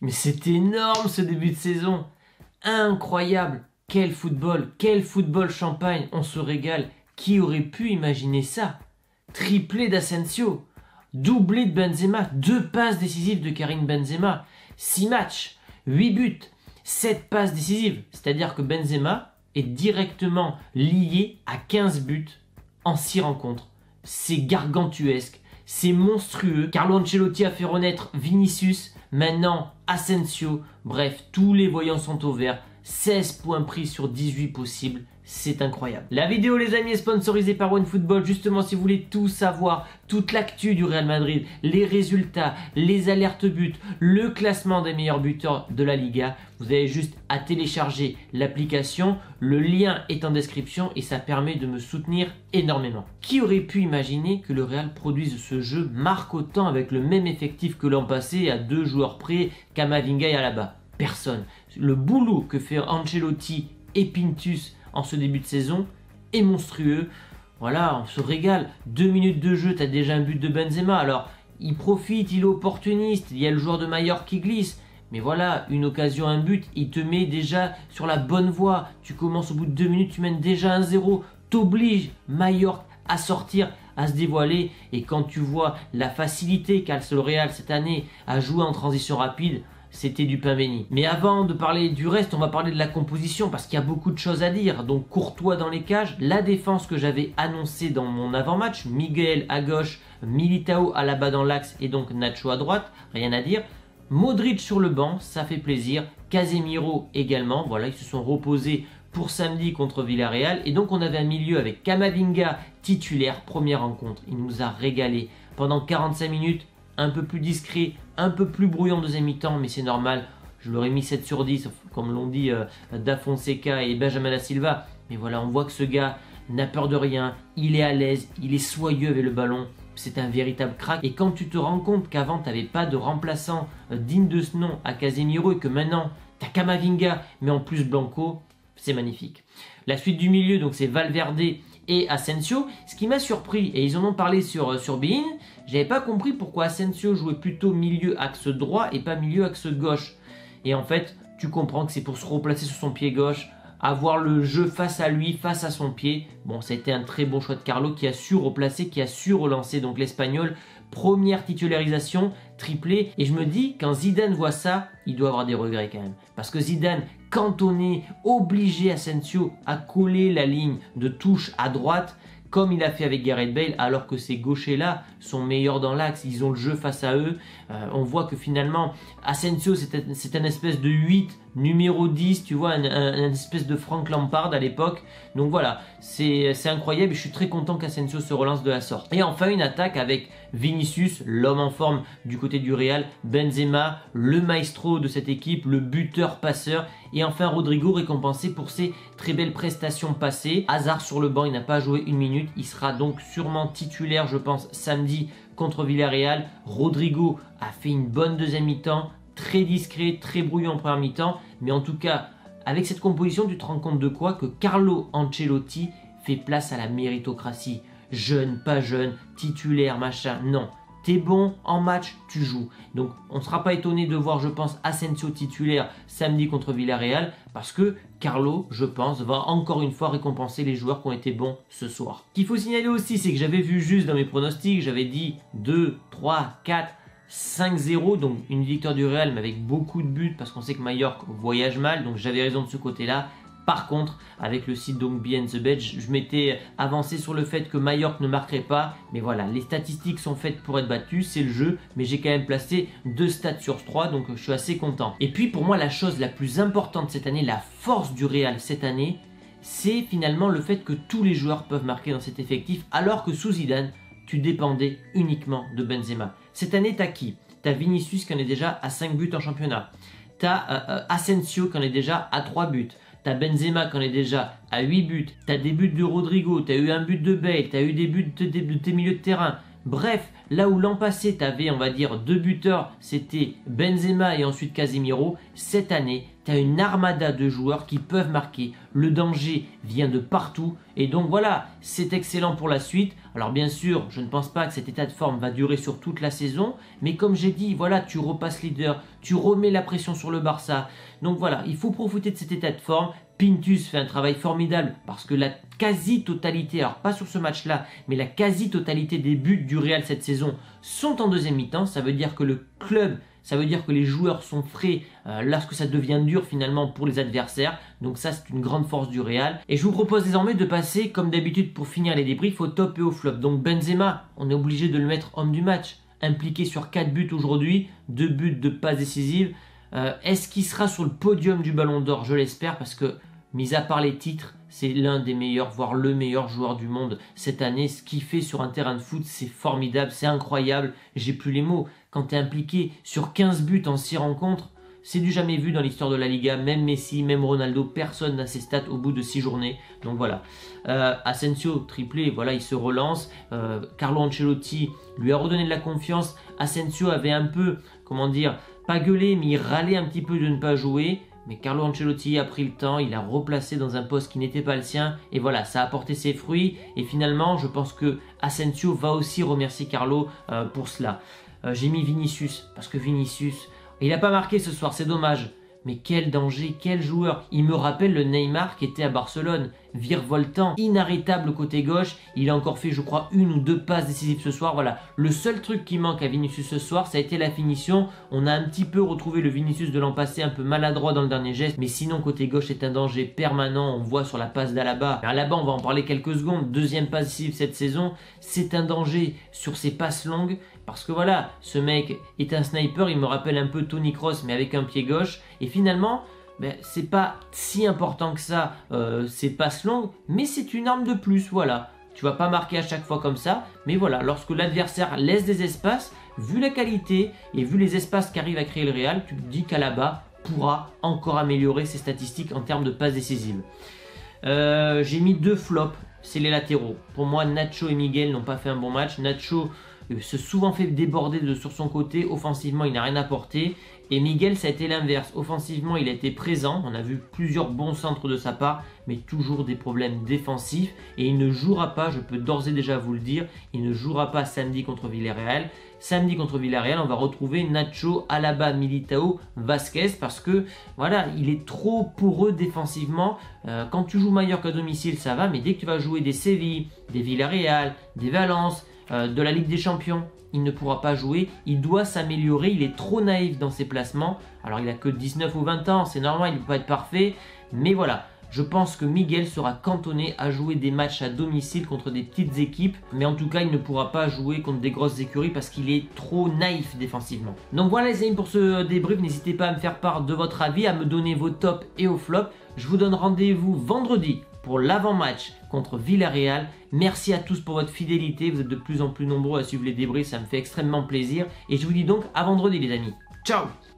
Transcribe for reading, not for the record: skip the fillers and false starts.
Mais c'est énorme ce début de saison. Incroyable. Quel football champagne. On se régale. Qui aurait pu imaginer ça? Triplé d'Asensio. Doublé de Benzema. 2 passes décisives de Karim Benzema. 6 matchs. 8 buts. 7 passes décisives. C'est-à-dire que Benzema est directement lié à 15 buts en 6 rencontres. C'est gargantuesque. C'est monstrueux. Carlo Ancelotti a fait renaître Vinicius. Maintenant, Asensio. Bref, tous les voyants sont au vert. 16 points pris sur 18 possibles. C'est incroyable. La vidéo, les amis, est sponsorisée par OneFootball. Justement, si vous voulez tout savoir, toute l'actu du Real Madrid, les résultats, les alertes buts, le classement des meilleurs buteurs de la Liga, vous avez juste à télécharger l'application. Le lien est en description et ça permet de me soutenir énormément. Qui aurait pu imaginer que le Real produise ce jeu, marque autant avec le même effectif que l'an passé, à 2 joueurs près, Camavinga et Alaba? Personne. Le boulot que fait Ancelotti et Pintus en ce début de saison est monstrueux. Voilà, on se régale. 2 minutes de jeu, tu as déjà un but de Benzema. Alors, il profite, il est opportuniste. Il y a le joueur de Mallorca qui glisse. Mais voilà, une occasion, un but, il te met déjà sur la bonne voie. Tu commences au bout de 2 minutes, tu mènes déjà 1-0. T'obliges Mallorca à sortir, à se dévoiler. Et quand tu vois la facilité qu'a le Real cette année à jouer en transition rapide, c'était du pain béni. Mais avant de parler du reste, on va parler de la composition parce qu'il y a beaucoup de choses à dire. Donc Courtois dans les cages, la défense que j'avais annoncée dans mon avant-match, Miguel à gauche, Militao à la bas dans l'axe et donc Nacho à droite, rien à dire. Modric sur le banc, ça fait plaisir. Casemiro également, voilà, ils se sont reposés pour samedi contre Villarreal. Et donc on avait un milieu avec Camavinga titulaire, première rencontre. Il nous a régalé pendant 45 minutes. Un peu plus discret, un peu plus brouillon en deuxième mi-temps, mais c'est normal. Je l'aurais mis 7 sur 10, comme l'ont dit Da Fonseca et Benjamin Da Silva. Mais voilà, on voit que ce gars n'a peur de rien, il est à l'aise, il est soyeux avec le ballon. C'est un véritable crack. Et quand tu te rends compte qu'avant, tu n'avais pas de remplaçant digne de ce nom à Casemiro et que maintenant, tu as Camavinga, mais en plus Blanco, c'est magnifique. La suite du milieu, donc c'est Valverde et Asensio. Ce qui m'a surpris, et ils en ont parlé sur beIN, j'avais pas compris pourquoi Asensio jouait plutôt milieu axe droit et pas milieu axe gauche. Et en fait, tu comprends que c'est pour se replacer sur son pied gauche, avoir le jeu face à lui, face à son pied. Bon, ça a été un très bon choix de Carlo qui a su replacer, qui a su relancer donc l'Espagnol. Première titularisation, triplé. Et je me dis, quand Zidane voit ça, il doit avoir des regrets quand même. Parce que Zidane, cantonné, obligé Asensio à coller la ligne de touche à droite, comme il a fait avec Gareth Bale, alors que ces gauchers-là sont meilleurs dans l'axe, ils ont le jeu face à eux. On voit que finalement, Asensio, c'est un espèce de 8, numéro 10, tu vois, un espèce de Frank Lampard à l'époque. Donc voilà, c'est incroyable et je suis très content qu'Asensio se relance de la sorte. Et enfin, une attaque avec Vinicius, l'homme en forme du côté du Real, Benzema, le maestro de cette équipe, le buteur-passeur, et enfin Rodrigo récompensé pour ses très belles prestations passées. Hazard sur le banc, il n'a pas joué 1 minute, il sera donc sûrement titulaire, je pense, samedi contre Villarreal. Rodrigo a fait une bonne deuxième mi-temps, très discret, très brouillon en première mi-temps, mais en tout cas, avec cette composition, tu te rends compte de quoi? Que Carlo Ancelotti fait place à la méritocratie. Jeune, pas jeune, titulaire, machin, non. T'es bon en match, tu joues. Donc on ne sera pas étonné de voir, je pense, Asensio titulaire samedi contre Villarreal parce que Carlo, je pense, va encore une fois récompenser les joueurs qui ont été bons ce soir. Ce qu'il faut signaler aussi, c'est que j'avais vu juste dans mes pronostics, j'avais dit 2, 3, 4, 5-0, donc une victoire du Real mais avec beaucoup de buts parce qu'on sait que Mallorca voyage mal, donc j'avais raison de ce côté-là. Par contre, avec le site donc Behind the Badge, je m'étais avancé sur le fait que Mallorca ne marquerait pas. Mais voilà, les statistiques sont faites pour être battues, c'est le jeu. Mais j'ai quand même placé 2 stats sur 3, donc je suis assez content. Et puis pour moi, la chose la plus importante cette année, la force du Real cette année, c'est finalement le fait que tous les joueurs peuvent marquer dans cet effectif, alors que sous Zidane, tu dépendais uniquement de Benzema. Cette année, t'as qui? T'as Vinicius qui en est déjà à 5 buts en championnat. T'as Asensio qui en est déjà à 3 buts. T'as Benzema qui en est déjà à 8 buts. T'as des buts de Rodrigo, t'as eu un but de Bale, t'as eu des buts de tes milieux de terrain. Bref, Là où l'an passé, tu avais, on va dire, 2 buteurs, c'était Benzema et ensuite Casemiro, cette année, tu as une armada de joueurs qui peuvent marquer. Le danger vient de partout. Et donc voilà, c'est excellent pour la suite. Alors bien sûr, je ne pense pas que cet état de forme va durer sur toute la saison. Mais comme j'ai dit, voilà, tu repasses leader, tu remets la pression sur le Barça. Donc voilà, il faut profiter de cet état de forme. Pintus fait un travail formidable parce que la quasi-totalité, alors pas sur ce match-là, mais la quasi-totalité des buts du Real cette saison sont en deuxième mi-temps. Ça veut dire que le club, ça veut dire que les joueurs sont frais lorsque ça devient dur finalement pour les adversaires. Donc ça, c'est une grande force du Real. Et je vous propose désormais de passer, comme d'habitude pour finir les débriefs, au top et au flop. Donc Benzema, on est obligé de le mettre homme du match. Impliqué sur 4 buts aujourd'hui, 2 buts de passes décisives. Est-ce qu'il sera sur le podium du Ballon d'Or? Je l'espère parce que, mis à part les titres, c'est l'un des meilleurs, voire le meilleur joueur du monde cette année. Ce qu'il fait sur un terrain de foot, c'est formidable, c'est incroyable. J'ai plus les mots. Quand tu es impliqué sur 15 buts en 6 rencontres, c'est du jamais vu dans l'histoire de la Liga. Même Messi, même Ronaldo, personne n'a ces stats au bout de 6 journées. Donc voilà. Asensio, triplé, voilà, il se relance. Carlo Ancelotti lui a redonné de la confiance. Asensio avait un peu, comment dire, pas gueulé, mais il râlait un petit peu de ne pas jouer. Mais Carlo Ancelotti a pris le temps, il a replacé dans un poste qui n'était pas le sien. Et voilà, ça a porté ses fruits. Et finalement, je pense que Asensio va aussi remercier Carlo pour cela. J'ai mis Vinicius, parce que Vinicius, il n'a pas marqué ce soir, c'est dommage. Mais quel danger, quel joueur. Il me rappelle le Neymar qui était à Barcelone. Virevoltant, inarrêtable côté gauche. Il a encore fait, je crois, 1 ou 2 passes décisives ce soir. Voilà. Le seul truc qui manque à Vinicius ce soir, ça a été la finition. On a un petit peu retrouvé le Vinicius de l'an passé, un peu maladroit dans le dernier geste. Mais sinon, côté gauche, c'est un danger permanent. On voit sur la passe d'Alaba. Alaba, on va en parler quelques secondes. 2e passe décisive cette saison. C'est un danger sur ses passes longues. Parce que voilà, ce mec est un sniper, il me rappelle un peu Toni Kroos mais avec un pied gauche. Et finalement, c'est pas si important que ça, ces passes longues, mais c'est une arme de plus, voilà. Tu vas pas marquer à chaque fois comme ça, mais voilà, lorsque l'adversaire laisse des espaces, vu la qualité et vu les espaces qu'arrive à créer le Real, tu te dis qu'Alaba pourra encore améliorer ses statistiques en termes de passes décisives. J'ai mis 2 flops, c'est les latéraux. Pour moi, Nacho et Miguel n'ont pas fait un bon match. Nacho se souvent fait déborder sur son côté. Offensivement, il n'a rien apporté. Et Miguel, ça a été l'inverse. Offensivement, il a été présent. On a vu plusieurs bons centres de sa part, mais toujours des problèmes défensifs. Et il ne jouera pas, je peux d'ores et déjà vous le dire, il ne jouera pas samedi contre Villarreal. Samedi contre Villarreal, on va retrouver Nacho, Alaba, Militao, Vasquez parce que voilà, il est trop poreux défensivement. Quand tu joues Mallorca à domicile, ça va, mais dès que tu vas jouer des Séville, des Villarreal, des Valence, de la Ligue des Champions, il ne pourra pas jouer, il doit s'améliorer, il est trop naïf dans ses placements. Alors il a que 19 ou 20 ans, c'est normal, il ne peut pas être parfait, mais voilà. Je pense que Miguel sera cantonné à jouer des matchs à domicile contre des petites équipes. Mais en tout cas, il ne pourra pas jouer contre des grosses écuries parce qu'il est trop naïf défensivement. Donc voilà les amis pour ce débrief. N'hésitez pas à me faire part de votre avis, à me donner vos tops et vos flops. Je vous donne rendez-vous vendredi pour l'avant-match contre Villarreal. Merci à tous pour votre fidélité. Vous êtes de plus en plus nombreux à suivre les débriefs. Ça me fait extrêmement plaisir. Et je vous dis donc à vendredi les amis. Ciao!